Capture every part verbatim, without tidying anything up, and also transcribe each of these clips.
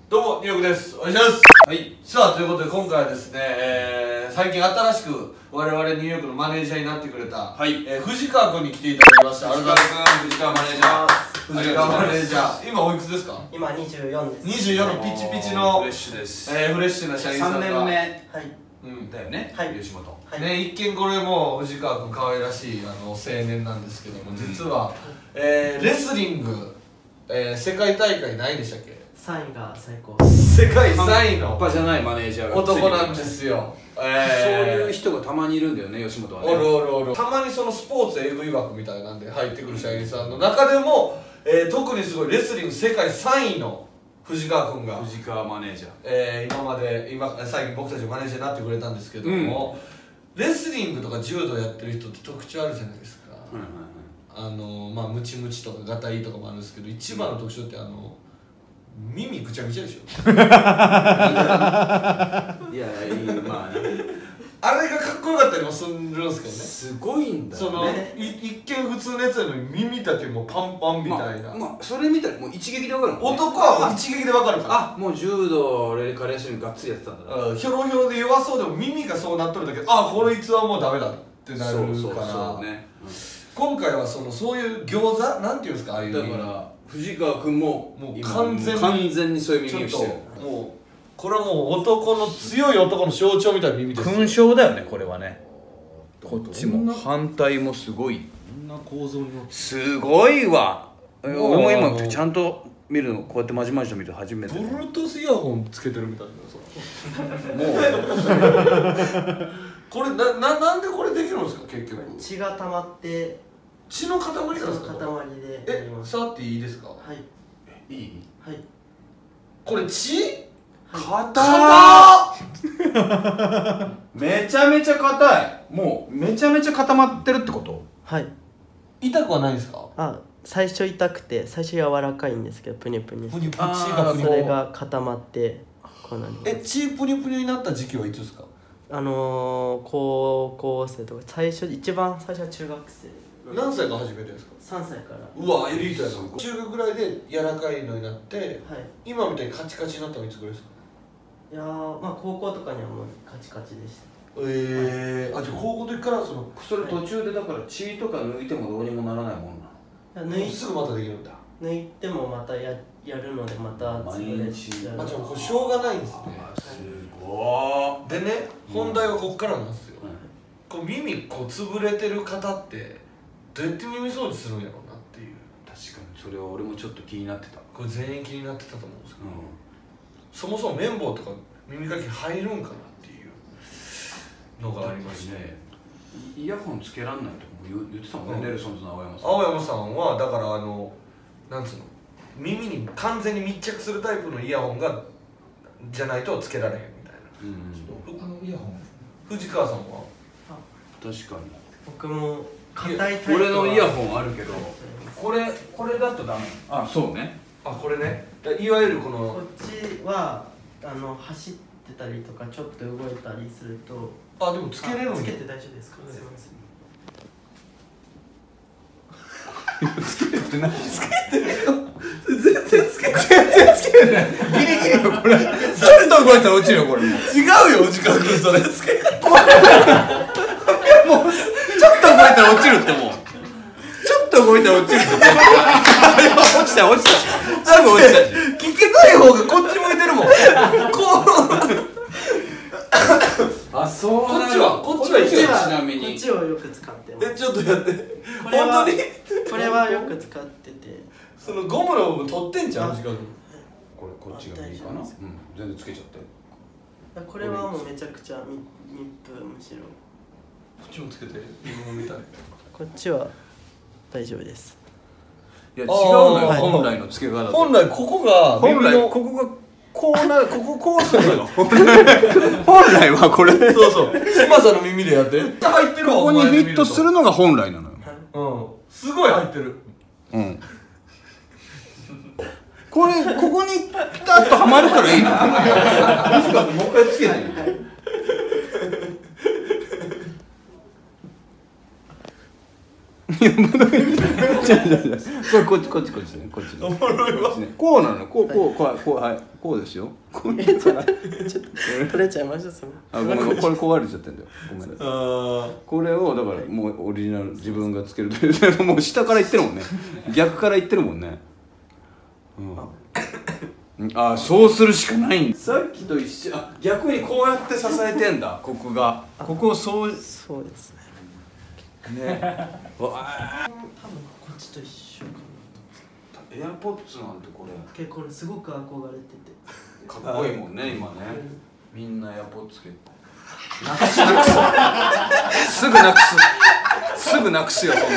どうも、ニューヨークです。お願いします。はい。さあ、ということで今回はですね、えー、最近新しく我々ニューヨークのマネージャーになってくれた、はい、えー、藤川君に来ていただきました。 藤川君、藤川マネージャー。 藤川マネージャー。今おいくつですか？ 今にじゅうよんです。 にじゅうよんのピチピチのフレッシュです。 えー、フレッシュな社員さんが。 さんねんめ。 はい。 うん、だよね。 はい。 吉本。 はい、 ね、一見これも藤川君可愛らしいあの青年なんですけども、実は、えー、レスリング、えー、世界大会何位でしたっけ？ さんいが最高。 世界さんいの半端じゃないマネージャーが男なんですよ。えー、 そういう人がたまにいるんだよね、吉本はね。 おるおるおる。たまにそのスポーツエグい枠みたいなんで入ってくる社員さんの中でも、えー、特にすごいレスリング世界さんいの藤川君が藤川マネージャー、 えー、今まで今最近僕たちマネージャーになってくれたんですけども、うん、レスリングとか柔道やってる人って特徴あるじゃないですか。あのまあムチムチとかガタイとかもあるんですけど、一番の特徴ってあの耳ぐちゃぐちゃでしょ。いやいい、まあね、 あれがかっこよかったりもするんですけどね。 すごいんだよね。 その一見普通のやつなのに耳だけもうパンパンみたいな、 まあ、まあ、それ見たらもう一撃で分かるもんね。 男は一撃で分かるから。 あ、もう柔道レカレーションがっつりやってたんだな。 ひょろひょろで弱そうでも耳がそうなっとるだけで、あ、こいつはもうダメだってなるから。そうそうそうね、うん、今回はそのそういう餃子なんていうんですか、ああいう。 だから藤川君ももう完全に完全にそういう耳をしてる。 もうこれはもう男の強い男の象徴みたいな耳です。 勲章だよね、これはね。こっちも反対もすごい。 こんな構造にすごいわ。俺も今ちゃんと見るのこうやってまじまじと見ると初めて。 Bluetooth イヤホンつけてるみたいな。もうこれな、な、なんでこれできるんですか結局。 血が溜まって血の塊なんですか？ 血の塊で。 え、触っていいですか？ はい。 いい？ はい。 これ血？ 硬っめちゃめちゃ硬い。もうめちゃめちゃ固まってるってこと？ はい。 痛くはないですか？ あ、最初痛くて最初柔らかいんですけど、プニプニプニプニがそれが固まってこうなります。 え、血プニプニになった時期はいつですか？ あのー、高校生とか最初一番最初は中学生。 何歳から始めてるんですか？ さんさいから。 うわ、エリートやな。中学ぐらいで柔らかいのになって、はい、今みたいにカチカチになったのいつぐらいですか？ いやー、まあ高校とかにはもうカチカチでした。 ええー、あ、じゃあ高校の時からそのそれ途中でだから血とか抜いてもどうにもならないもんな。 抜いすぐまたできるんだ。 抜いてもまたややるのでまた潰れちゃう。 あ、じゃあこれしょうがないんですね。 すごー。 でね、本題はこっからなんですよ。こう耳こう潰れてる方ってどうやって耳掃除するんやろうなっていう。 確かにそれは俺もちょっと気になってた。 これ全員気になってたと思うんですけど、うん、そもそも綿棒とか耳かき入るんかなっていうのがありまして、ね、 イヤホンつけらんないとかも言ってたもんね、うん、ネルソンズの青山さん。 青山さんはだからあのなんつうの、耳に完全に密着するタイプのイヤホンがじゃないとつけられへんみたいな。うん、あのイヤホン藤川さんは確かに僕も硬いタイプは俺のイヤホンあるけど、これこれだとダメ。あ、そうね。 あ、これね、いわゆるこのこっちはあの走ってたりとかちょっと動いたりすると。 あ、でもつけれるんや。 つけて大丈夫ですか？すいません。 つけてって何？つけてるよ。 全然つけてない。 全然つけてない。ギリギリよこれ。ちょっと動いたら落ちるよこれ。もう違うよ、時間くんそれつけて。 もうちょっと動いたら落ちるってもう。ちょっと動いたら落ちるって。落ちた落ちた。すぐ落ちた。 聞きたい方がこっち向いてるもん。こう。 あ、そうこっちはこっちはこっちはちなみにこっちをよく使ってます。 え、ちょっとやって。 これは本当にこれはよく使ってて、 そのゴムの部分取ってんじゃん。時間これこっちがいいかな。うん、全然つけちゃって。 これはもうめちゃくちゃ密封、むしろこっちもつけて今みたい。 こっちは大丈夫です。 いや違うのよ、本来のつけ方。 本来ここが本来ここがこうなる、こここうするのよ。本来はこれ。 そうそう。嶋佐の耳でやって。入ってるわ。 ここにフィットするのが本来なのよ。 うん。すごい入ってる。 うん。これここにピタッとはまるからいいの。短くもう一回つけない。いや、もうだめ。違う違う違う。 これこっちこっちこっちねこっちねおもろいわ。 こうなのこうこうこうこうはいこうですよこうえちょっとちょっと取れちゃいましたそれ。 あごめんこれ壊れちゃってんだよごめんなさいあこれをだからもうオリジナル自分がつけるというもう下から言ってるもんね逆から言ってるもんねうんあそうするしかないんださっきと一緒あ逆にこうやって支えてんだここがここをそうそうですね。 ね多分こっちと一緒かエアポッツなんてこれな。結構これすごく憧れてて。 かっこいいもんね今ねみんなエアポッツけなくすなくすすぐなくすすぐなくすよそん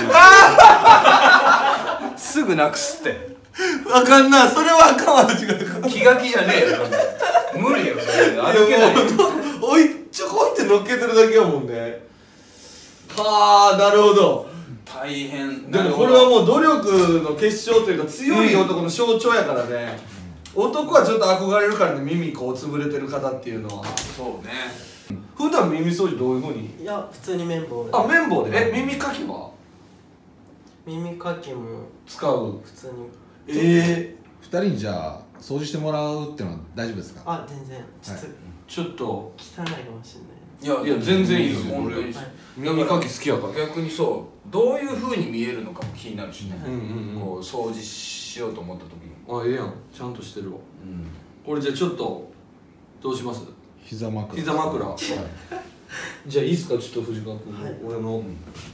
なすぐなくすってあかんな、それはあかんわ。違う気が気じゃねえよ無理よそれ歩けないよおいちょこいって乗っけてるだけやもんね。はあ、なるほど。 大変でもこれはもう努力の結晶というか強い男の象徴やからね、うん、男はちょっと憧れるからね、耳こう潰れてる方っていうのは。 そうね普段耳掃除どういうふうに？ いや普通に綿棒で。 あ、綿棒で。え、耳かきは耳かきも使う？ 普通に。 ええふたりにじゃあ掃除してもらうってのは大丈夫ですか？ あ全然ちょっとちょっと汚いかもしれない。 いやいや全然いいですよ本当にはい耳かき好きやから。 逆にそうどういう風に見えるのかも気になるしね、 うんうんうん。 こう掃除しようと思った時にあ、ええやん。ちゃんとしてるわ。 うんこれじゃあちょっとどうします？ 膝枕。 膝枕。 はい。 じゃあいいっすか、ちょっと藤川君、 はい俺の。 どうぞ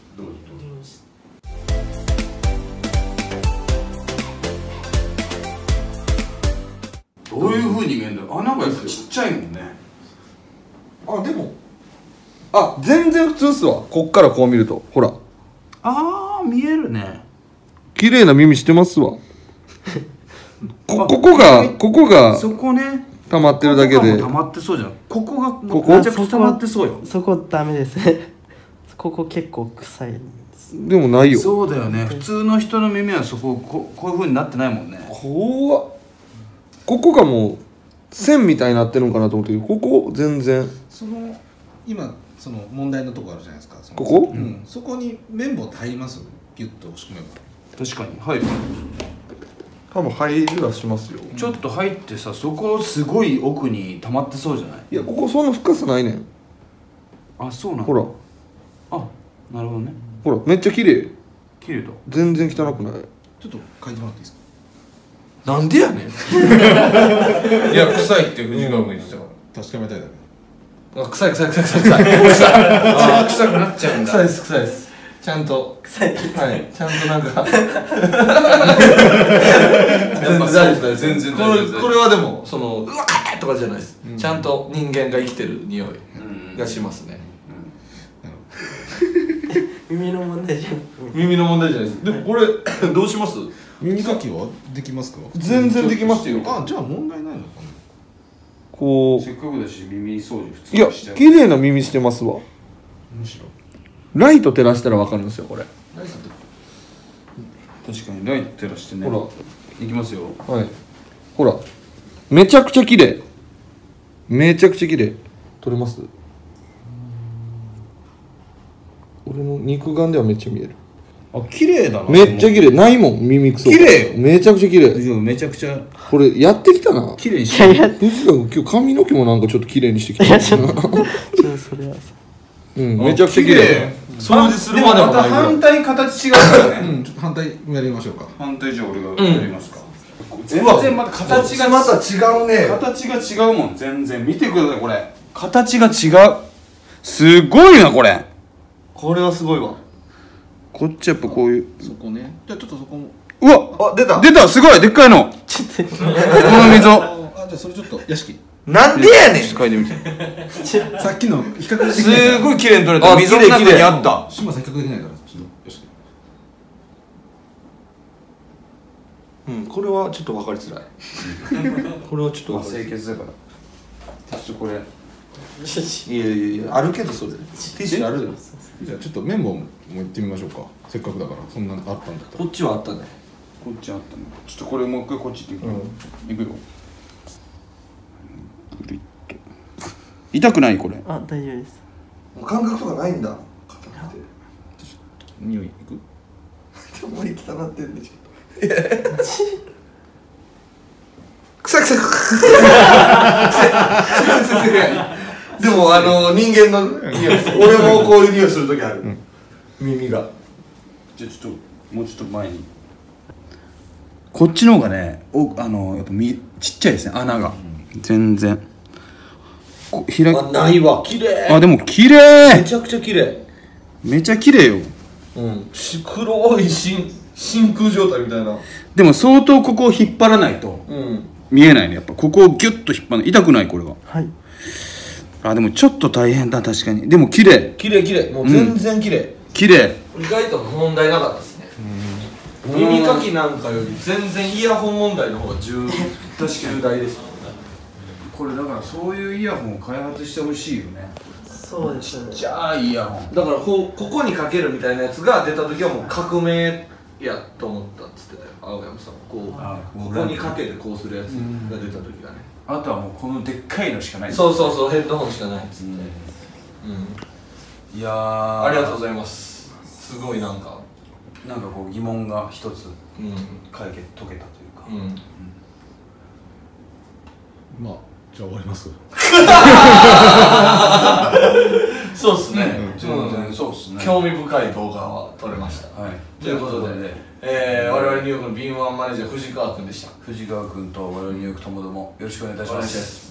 どういう風に見えるんだろう。穴がやっぱちっちゃいもんね。 あ、でもあ、全然普通っすわ。こっからこう見るとほらあー見えるね。 綺麗な耳してますわ。こここがここがそこね溜まってるだけで。 溜まってそうじゃん。ここがここめちゃくちゃ溜まってそうよ。 そこダメですね。ここ結構臭いんです。 でもないよ。 そうだよね。普通の人の耳はそこここういう風になってないもんね。 怖っ。ここがもう線みたいになってるんかなと思ったけど、ここ全然。 その今その問題のとこあるじゃないですか。そのここうん。そこに綿棒って入ります？ギュッと押し込めば。 確かに入る。 多分入りはしますよ。 ちょっと入ってさ、そこすごい奥に溜まってそうじゃない？ いや、ここそんな深さないねん。 あ、そうなんだ。 ほらあ、なるほどね。 ほら、めっちゃ綺麗。 綺麗だ。 全然汚くない。 ちょっと書いてもらっていいですか？ なんでやねん。 いや、臭いって藤川君言ってたか確かめたいだけ。 あ、臭い臭い臭い臭い臭い。 ら。あー、臭くなっちゃうんだ。 臭いです臭いです。ちゃんと臭い。 はい、ちゃんとなんかやっぱ大丈夫です。 全然こ大丈夫れこれはでもそのうわーとかじゃないです。 うんちゃんと人間が生きてる匂いうんがしますね。 耳の問題じゃん。 耳の問題じゃないです。でもこれどうします？ 耳かきはできますか？ 全然できますよ。 あ、じゃあ問題ないのかな。 こせっかくだし耳掃除普通ういやにしちゃう。 綺麗な耳してますわ。 むしろ。 ライト照らしたらわかるんですよこれ。 確かにライト照らしてね。 ほいきますよ。 らはい。ほらめちゃくちゃ綺麗。めちゃくちゃ綺麗。撮れます？俺の肉眼ではめっちゃ見える。 あ、綺麗だな。 めっちゃ綺麗。ないもん耳くそ。 綺麗よめちゃくちゃ綺麗。 いやめちゃくちゃこれやってきたな。 綺麗にしいやいや、 藤田君今日髪の毛もなんかちょっと綺麗にしてきいやちたょっとちょっとそれはさ。 うん、めちゃくちゃ綺麗。掃除するまでもないぐらい。 反対形違うからね。 うん、ちょっと反対やりましょうか。 反対じゃあ俺がやりますか。全うわ然また形がまた違うね。 形が違うもん全然。見てくださいこれ。形が違う。すごいなこれ。 これはすごいわ。 こっちやっぱこういう。 そこね。じゃあちょっとそこも。 うわあ、出た。 出たすごいでっかいの。 ちょっとこの溝。 あ、じゃあそれちょっと屋敷。 なんでやねん。 ちょっと嗅いでみて。 さっきの比較できないから。 すごい綺麗に取れた。 あ溝の中にあった。 島さん比較できないから。ちょっと屋敷。 うん、これはちょっと分かりづらい。これはちょっとまあ分かりづらい。 清潔だから。ちょっとこれ。 いやいやいや、あるけどそれ。ティッシュあるよ。 じゃあちょっと綿棒も行ってみましょうか。せっかくだからそんなのあったんだったら。 こっちはあったね。 こっちあったね。ちょっとこれもう一回こっち行っていくよ。いくよ。ぐるっと。痛くないこれ。 あ、大丈夫です。 感覚とかないんだ。硬くて。 匂いいく？ でも汚ってんでしょ。 くさくさくでもあの人間の匂い俺もこういう匂いする時ある、うん、耳がじゃあちょっともうちょっと前にこっちの方がねおあのやっぱみちっちゃいですね穴が、うん、全然こ開きあないわ綺麗あでも綺麗めちゃくちゃ綺麗めちゃ綺麗ようん黒い真真空状態みたいなでも相当ここを引っ張らないと、うん、見えないねやっぱここをギュッと引っ張らない痛くないこれははいあでもちょっと大変だ確かにでも綺麗綺麗綺麗もう全然綺麗、うん、 綺麗意外と問題なかったですね耳かきなんかより全然イヤホン問題の方が重確かに重大ですもんねこれだからそういうイヤホンを開発してほしいよねそうですねちっちゃいイヤホンだからこここにかけるみたいなやつが出た時はもう革命やと思ったっつってたよ青山さんこうここにかけてこうするやつが出た時がねあとはもうこのでっかいのしかないそうそうそうヘッドホンしかないっつって、うんうん、 いやーありがとうございますすごいなんかなんかこう疑問が一つ解決解けたというか、うんうん、 まあじゃあ終わりますそうっすね、 うんうん、全然そうっすね興味深い動画は撮れました、はい、ということで、えー、我々ニューヨークの敏腕マネージャー藤川君でした藤川君と我々ニューヨークともどもよろしくお願いいたします。